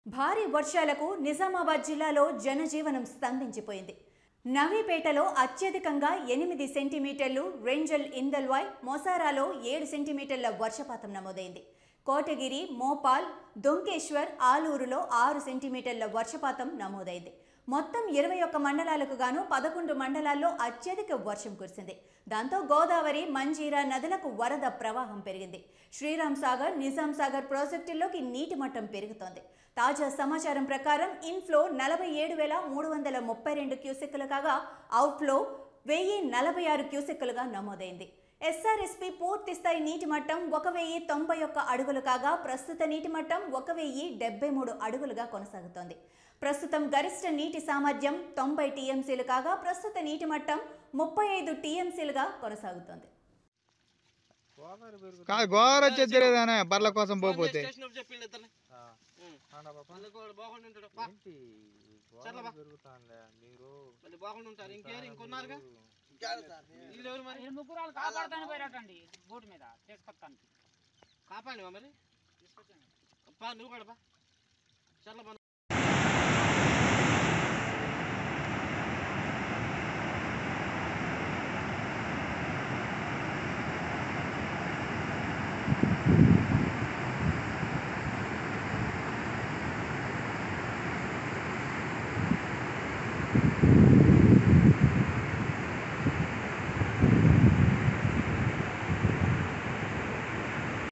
భారీ వర్షాలకు నిజామాబాద్ జిల్లాలో జనజీవనం స్తంభించిపోయింది. నవీపేటలో అత్యధికంగా 8 సెంటీమీటర్లు, రేంజల్ ఇందల్వాయ్, మొసారాలో 7 సెంటీమీటర్ల వర్షపాతం నమోదైంది. కోటగిరి, మోపాల్, దొంకేశ్వర్, ఆలూరులో 6 సెంటీమీటర్ల వర్షపాతం నమోదైంది. మొత్తం 21 మండలాలకు గాను 11 మండలాల్లో అత్యధిక వర్షం కురిసింది. దాంతో గోదావరి, మంజీరా నదులకు వరద ప్రవాహం పెరిగింది. శ్రీరామ్ సాగర్, నిజాం సాగర్ ప్రాజెక్టుల్లోకి నీటి మట్టం పెరుగుతోంది. తాజా సమాచారం ప్రకారం ఇన్ఫ్లో 47,332 క్యూసెక్కులు కాగా అవుట్ఫ్లో 1046 క్యూసెక్కులుగా నమోదైంది. ఎస్ఆర్ఎస్పీ పూర్తి స్థాయి నీటి మట్టం 1091 అడుగులు కాగా ప్రస్తుత నీటి మట్టం 1073 అడుగులుగా కొనసాగుతోంది. ప్రస్తుతం గరిష్ట నీటి సామర్థ్యం 90 టీఎంసీలు కాగా ప్రస్తుత నీటి మట్టం 35 టీఎంసీలుగా కొనసాగుతోంది. గోదావరి వచ్చేదేనే బర్ల కోసం పోతే కాపాడి మరి నువ్వు కూడా